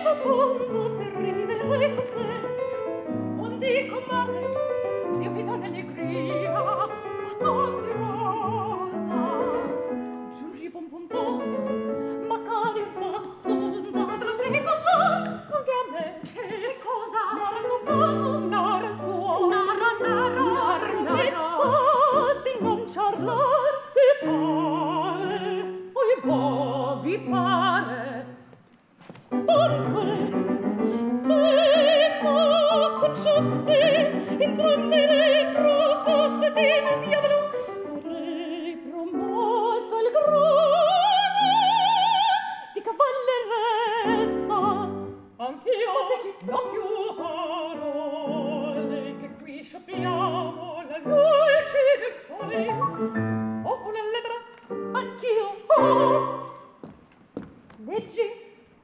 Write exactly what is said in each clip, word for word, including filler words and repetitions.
appunto per ridere con te. Non dico male, io vi do un'allegria, baton di rosa. Giungi buon punto, ma cade il fatto, d'altro si color, anche a me. Che cosa? Narra tu caso, narra tuo, narra, narra, narra, narra. Di non charlar, vi pare, oi boh, vi pare. Dunque, se m'accocciassi intrombere proposte di diavolo, sarei promossa al grado di cavalleressa. Anch'io non più parole, che qui scioppiamo la luce del sole. Ho una lettera, anch'io ho. Leggi.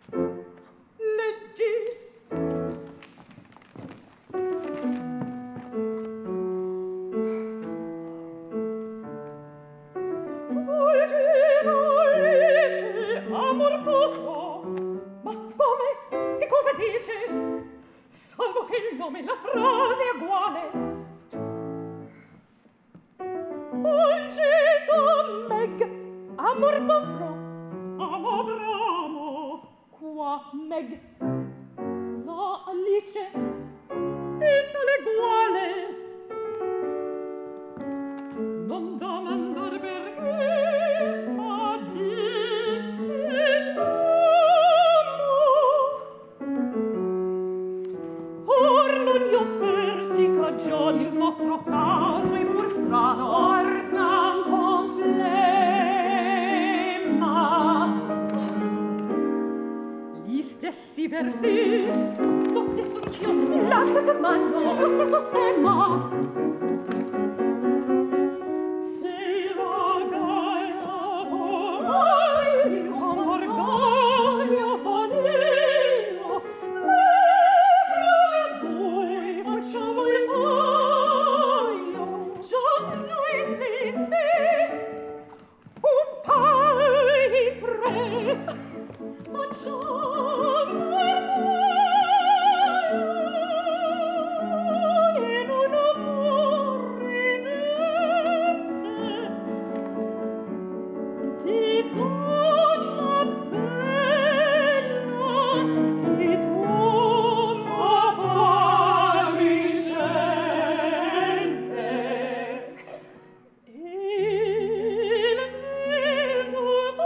Leggi. Fulgida legge, amor tuo. Ma come? Che cosa dice? Salvo che il nome e la frase è uguale. Fulgida Meg, amor tuo. Amo bramo. Qua Meg, la Alice, il tale uguale. Non domandar perché, ma di or non gli offersi cagioni, il nostro caso è pur strano. Orcan con flemma, gli stessi versi, lo stesso inchiostro, la stessa mano, lo stesso stemma. Se la gaia vorrai con orgoglio sonino, le due facciamo il voglio, già noi lente, un paio in tre. Facciamo in un amor ridente, ti donna bella e tuo appariscente. Il viso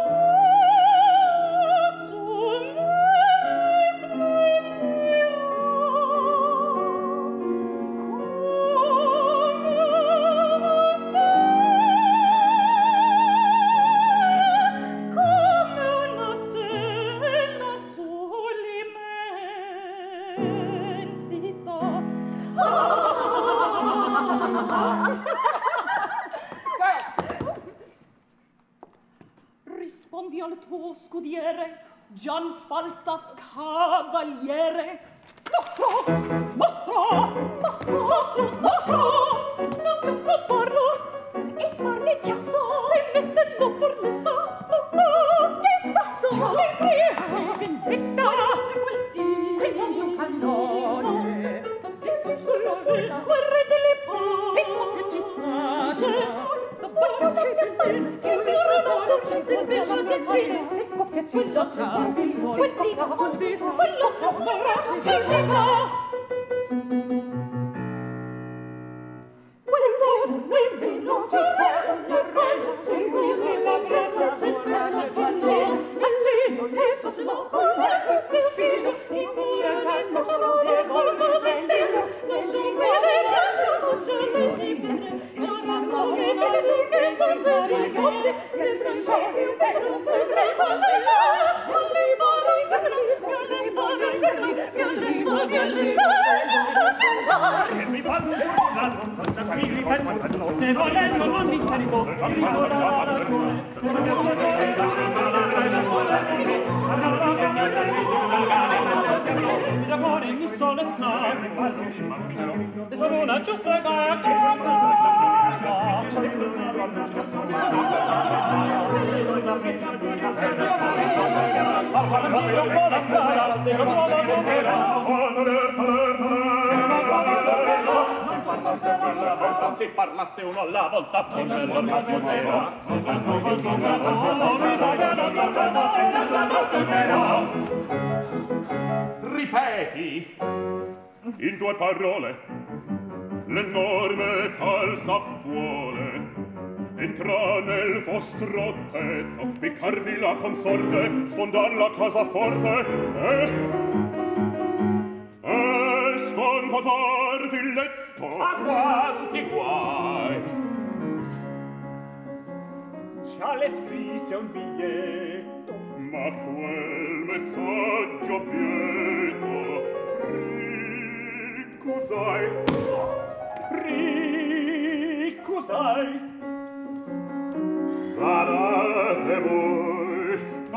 rispondi al tuo scudiere, Gian Falstaff cavaliere. Mostro, mostro, mostro, mostro, mostro, non non parlo e farne già so e metterlo per letta. Oh, oh, che spasso, che crea, che vendetta, quel tiro, quel non un cannone, sempre sulla vita, guerre delle pace, se scoppia ci spiace. Se scoppia ci sboccia, se scoppia ci secca. Se volendo non mi carico di ricordare mi cuore mi solet cari e sono una giusta gaga parla un po' la strada te lo trovo se parlaste uno alla volta forse non ripeti in due parole l'enorme falsaffuole entra nel vostro tetto piccarvi la consorte sfondar la casa forte e e sconquasarvi il letto a quanti guai già le scrisse un biglietto ma quel messaggio bieto ricusai ricusai badate voi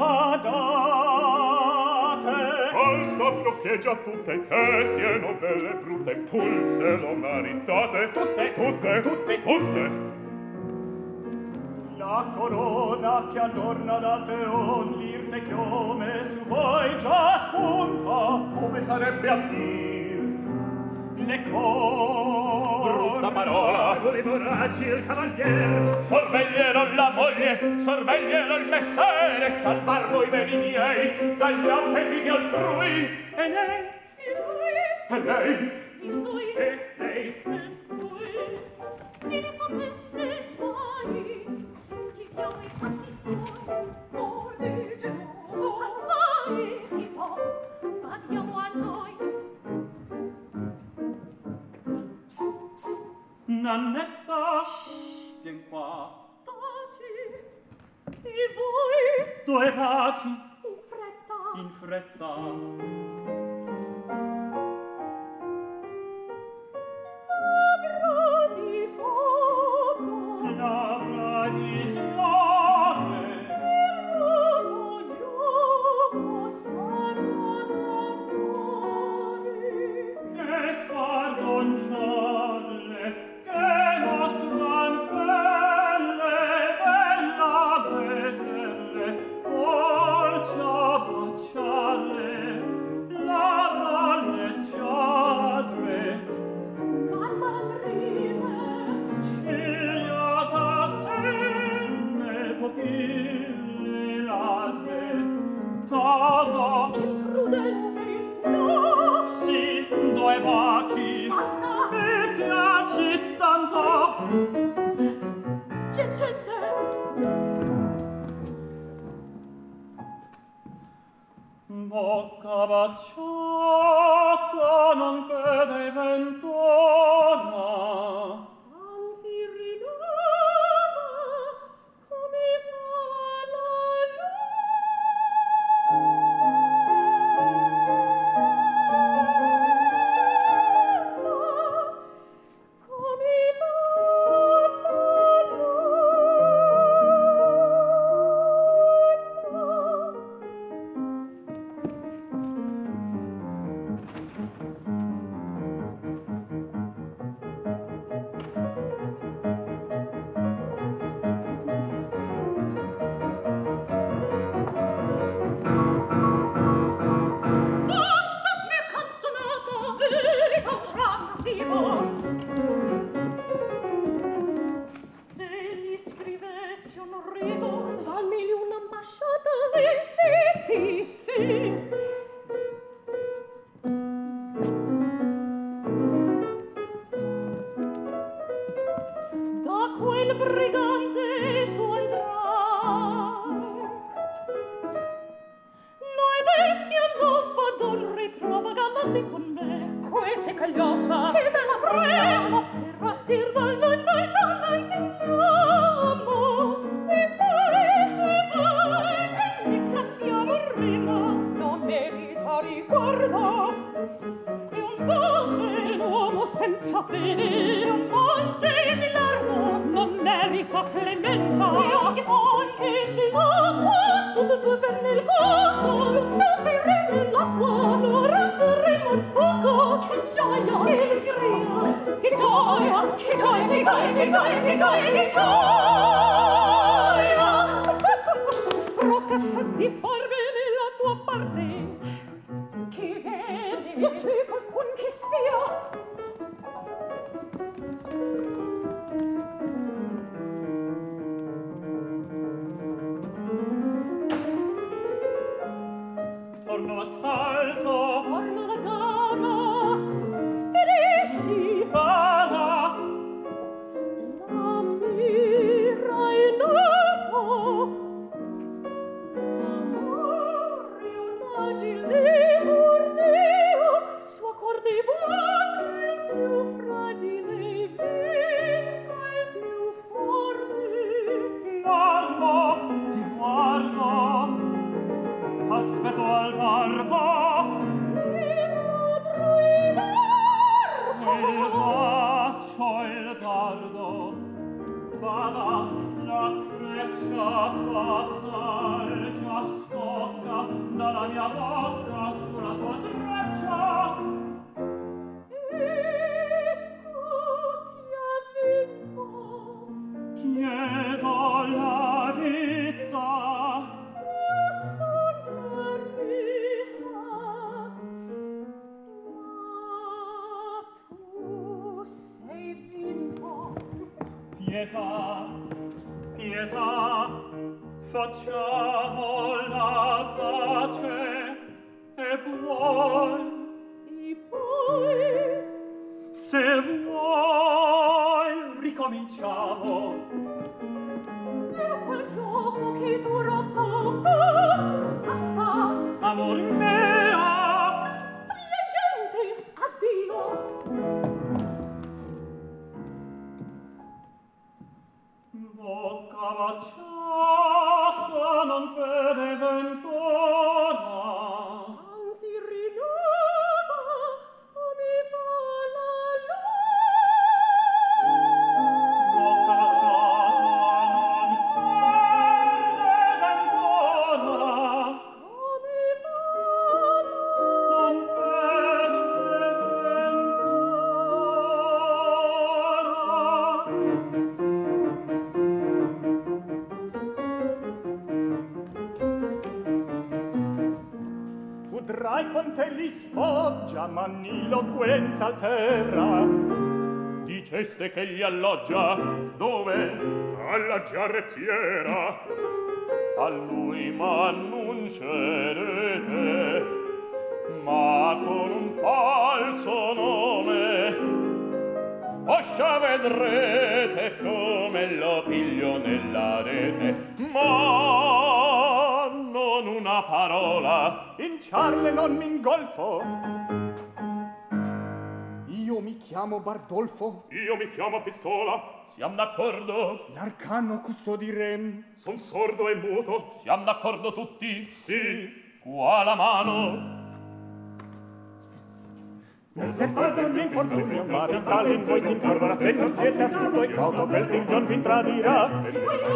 badate falsa floccheggia tutte che siano belle e brutte pulse lo maritate tutte tutte tutte tutte la corona che adorna da teon l'irte chiome su voi già spunta come sarebbe a dir le cor brutta parola volevo raggi il cavalier sorveglierò la moglie sorveglierò il messere salvarlo i beni miei dagli appetiti altrui E lei? e lei? Il lui? e lei? Lui? Si li son messe mai schiviamo i passi suoi oh legioso assai zitto badiamo a noi Nannetta, vien qua. taci e voi Due baci in fretta in fretta. labbra di fuoco Labbra di fiamme. il luogo gioco sarà d'amore Che sfardonciare, che mostran belle, bella vederle, dolce abbracciarle, la ralleggiare. mamma trime Ciglia assassine, pupille ladre, tava, imprudente no sì, due baci, basta mi piaci tanto. vien gente Bocca baciata non vede ventura, anzi rinnova come fa la luna come fa la Falsas mir canzonata velita rannastivo Se gli scrivessi un rido dammi un'ambasciata Sì, sì, sì, sì Da quel brigante tu andrai Noi bestia non fa d'un ritrova galante con me Queste che gli offra Che bella prema Per attirla noi noi noi noi insegniamo E poi e poi E ne cantiamo rima Non merita riguardo E un pover'uomo senza fede Un monte di lardo Non merita clemenza E anche poi che si l'acqua Tutto sul verne il cotto Lo tafferemo nell'acqua Lo rasteremo che gioia, che gioia, che gioia, che gioia, che gioia, che gioia! Procaccia di far bene la tua parte. Chi viene? C'è qualcun che spia? Torno assalto, Torna la gara, ferisci, para, la mira in alto, amore un agile torneo, sua corde volga il più fragile, vinca il più forte. guardo, ti guardo, t'aspetto al varco, Il ladro in arco, e bacio il dardo, vada, la freccia fatal già scocca dalla mia bocca sulla tua treccia. ecco ti ha vinto. Chiedo la vita, Io son ferita, ma tu sei vinto. pietà, pietà, facciamo la pace e vuoi, E poi se vuoi, ricominciamo. per quel gioco che dura poco, basta. Amor mio, Via gente, addio. bocca baciata non vede ventura. Anzi rinnova come fa la Bocca baciata non vede ventura. come fa Non vede Udrai quant'egli sfoggia, ma n'iloquenza alterra. Diceste che gli alloggia dove? Alla giarrettiera. A lui m'annuncerete, ma con un falso nome. Oscia vedrete come lo piglio nella rete, ma non una parola, in ciarle non m'ingolfo. Io mi chiamo Bardolfo. Io mi chiamo Pistola. Siam d'accordo? L'arcano custodirem. Son sordo e muto. Siam d'accordo tutti? Sì. Qua la mano. Messer Fabio l'infortunio maritale in voi s'incorpora, se non siete astuto e cauto quel Sir John vi tradirà. Ma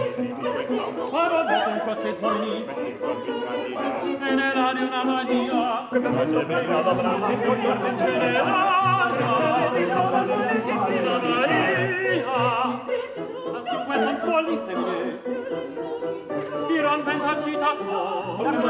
vabbè con quaccet mani, ce n'è là di una mania, Che per essere prima dovrà incoglierne ce n'è là si da Maria, a cinquanta stolli femmine, spiran ventacita con, ma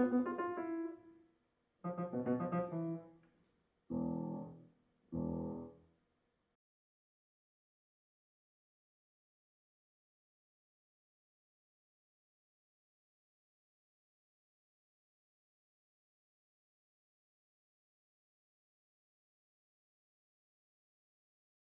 Thank you.